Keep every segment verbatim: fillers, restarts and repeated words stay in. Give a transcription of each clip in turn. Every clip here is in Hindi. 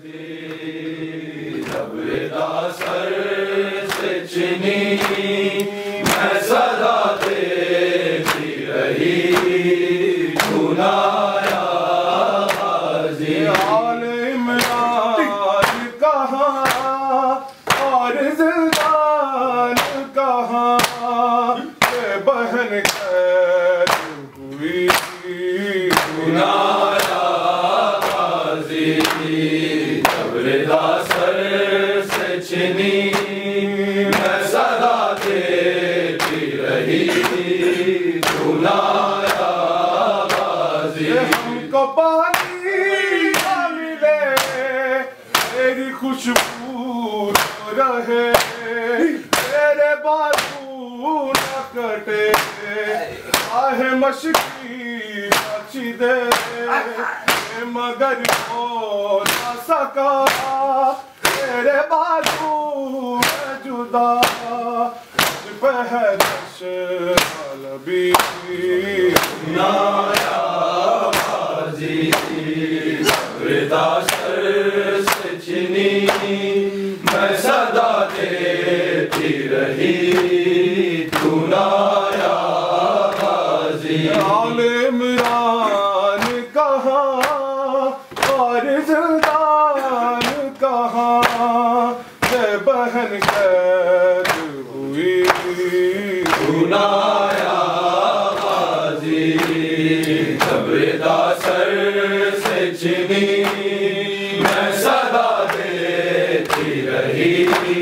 सर से चीनी मैं सदा देती रही सुनाया हाजी आल इमरान कहाँ और जिंदान कहाँ ये बहन कैद हुई सुनाया हाजी सर से चीनी मैं सदा देती रही सुनाया हाजी हमको पानी ना मिले तेरी खुशबू तो रहे तेरे बाजू न कटे आहे मशकी बची दे मगर हो ना सका तेरे बाजू में जुदा पहनश अलबी सुनाया हाजी सर से चीनी मैं सदा देती रही सुनाया हाजी आल इमरान कहाँ और जिंदान कहाँ ये बहन कैद हुई सुनाया हाजी सर से चीनी मैं सदा देती रही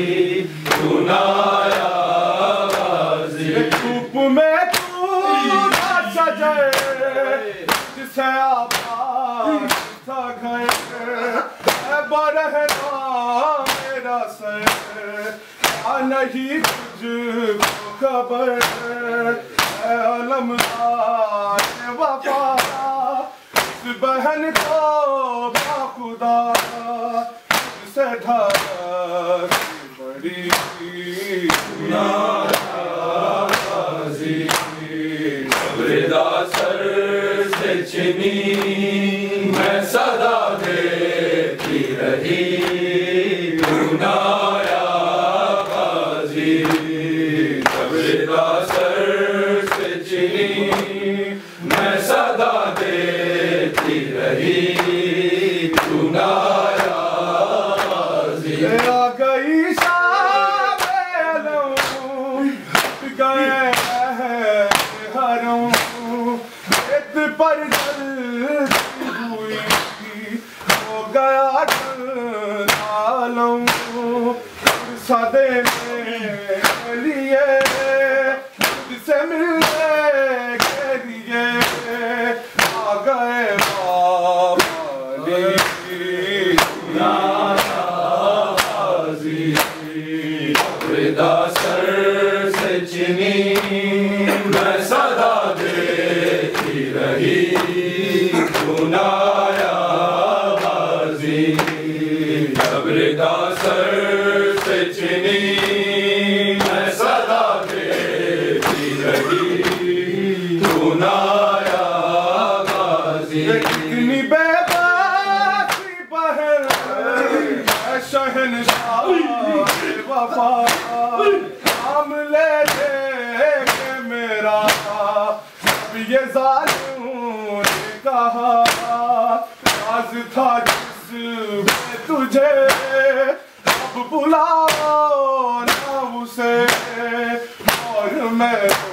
सुनाया हाजी धूप में तू ना सजे जिसे आबाद था घर बरहना मेरा सर आ नहीं तुझको खबर अलमदार वफा इस बहन को बाखुदा से ढाल बड़ी सर से चीनी मैं सदा देती रही सुनाया हाजी सर से चीनी मैं सदा देती रही सुनाया हाजी आ गई शाम गए हरों इत पर जलती हुई हो गया डालों सदे में लिए से मिलने के लिए आ गए बाबाली सर से चीनी मैं सदा देती रही सुनाया हाजी सर से चीनी मैं सदा देती रही सुनाया हाजी कितनी बेबाकी बहन शहनशाह वफा नाम ले दे के मेरा अब ये जालिमों ने कहा राज था जिसमें तुझे अब बुलाओ ना उसे और मैं